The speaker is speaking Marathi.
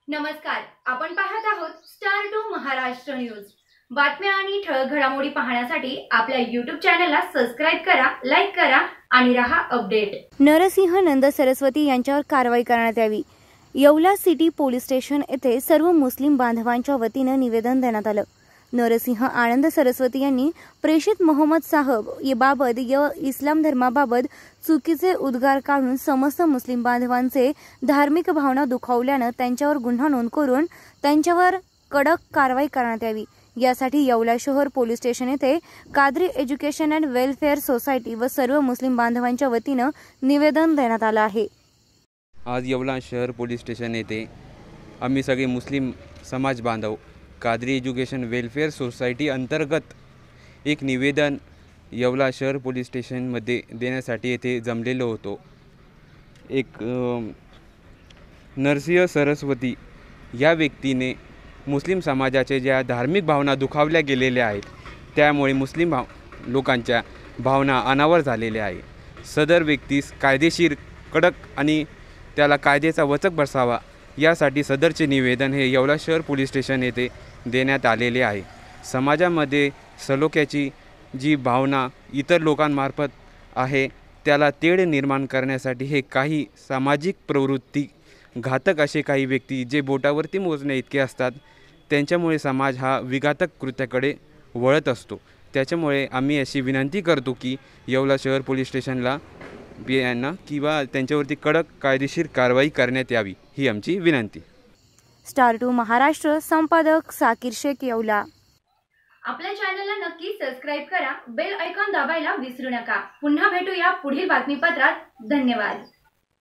नमस्कार, आपण पाहत आहोत स्टार 2 महाराष्ट्र न्यूज। बातम्या आणि ठळक घडामोडी पाहण्यासाठी आपल्या YouTube चॅनलला सबस्क्राइब करा, लाईक करा आणि रहा अपडेट। नरसिंह नंद सरस्वती यांच्यावर कारवाई करण्यात यावी। येवला सिटी पोलीस स्टेशन येथे सर्व मुस्लिम बांधवांच्या वतीने निवेदन देण्यात आलं। नरसिंह आनंद सरस्वती यांनी प्रेषित मोहम्मद साहब याबाबत इस्लाम धर्माबाबत चुकीचे उद्गार काढून समस्त मुस्लिम बांधवांचे धार्मिक भावना दुखावल्याने त्यांच्यावर गुन्हा नोंद करून त्यांच्यावर कडक कारवाई करण्यात यावी। यासाठी येवला शहर पोलीस स्टेशन येथे Qadri education and welfare society व सर्व मुस्लिम बांधवांच्या वतीने निवेदन देण्यात आलं आहे। आज येवला शहर पोलीस स्टेशन येथे आम्ही सगळे मुस्लिम समाज बांधव कादरी एज्युकेशन वेलफेअर सोसायटी अंतर्गत एक निवेदन येवला शहर पोलीस स्टेशनमध्ये देण्यासाठी येथे जमलेलो होतो। एक नरसिंह सरस्वती या व्यक्तीने मुस्लिम समाजाचे ज्या धार्मिक भावना दुखावल्या गेलेल्या आहेत त्यामुळे मुस्लिम लोकांच्या भावना अनावर झालेल्या आहे। सदर व्यक्तीस कायदेशीर कडक आणि त्याला कायद्याचा वचक बसावा यासाठी सदरचे निवेदन हे येवला शहर पोलीस स्टेशन येथे देण्यात आलेले आहे। समाजामध्ये सलोख्याची जी भावना इतर लोकांमार्फत आहे त्याला तेढ निर्माण करण्यासाठी हे काही सामाजिक प्रवृत्ती घातक असे काही व्यक्ती जे बोटावरती मोजणे इतके असतात त्यांच्यामुळे समाज हा विघातक कृत्याकडे वळत असतो। त्याच्यामुळे आम्ही अशी विनंती करतो की येवला शहर पोलीस स्टेशनला यांना किंवा त्यांच्यावरती कडक कायदेशीर कारवाई करण्यात यावी ही आमची विनंती। स्टार 2 महाराष्ट्र संपादक साकीर शेख येवला। आपल्या चॅनलला नक्की सबस्क्राइब करा, बेल आयकॉन दाबायला विसरू नका। पुन्हा भेटूया पुढील बातमीपत्रात। धन्यवाद।